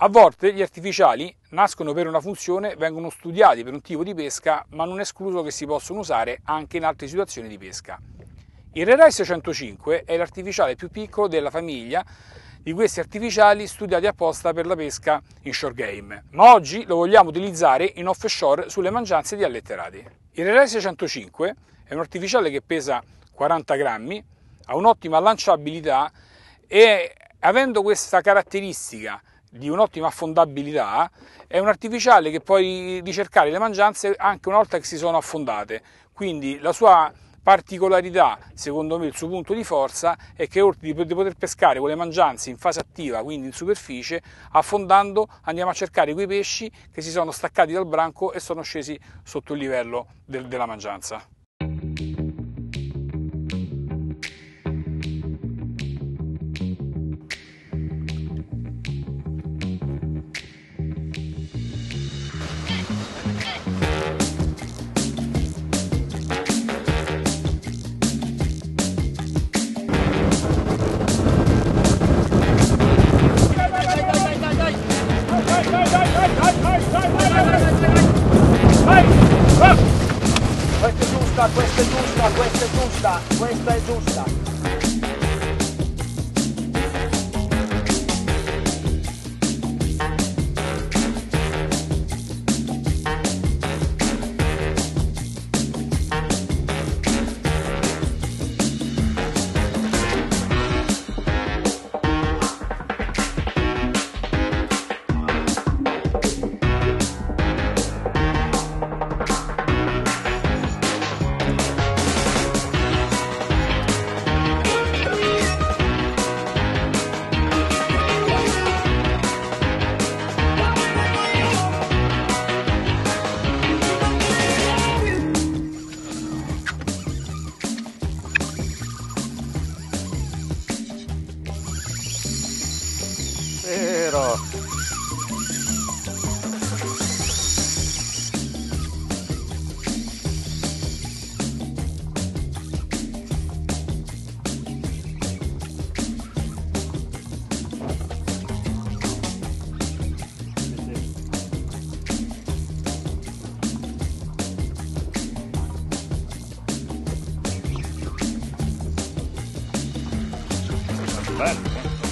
A volte gli artificiali nascono per una funzione, vengono studiati per un tipo di pesca, ma non è escluso che si possono usare anche in altre situazioni di pesca. Il Re-Rise 105 è l'artificiale più piccolo della famiglia di questi artificiali studiati apposta per la pesca in shore game, ma oggi lo vogliamo utilizzare in offshore sulle mangianze di alletterati. Il Re-Rise 105 è un artificiale che pesa 40 grammi, ha un'ottima lanciabilità e avendo questa caratteristica di un'ottima affondabilità, è un artificiale che puoi ricercare le mangianze anche una volta che si sono affondate. Quindi la sua particolarità, secondo me il suo punto di forza, è che oltre di poter pescare con le mangianze in fase attiva, quindi in superficie, affondando andiamo a cercare quei pesci che si sono staccati dal branco e sono scesi sotto il livello della mangianza. Questa è giusta, questa è giusta, questa è giusta. Vero. Bello.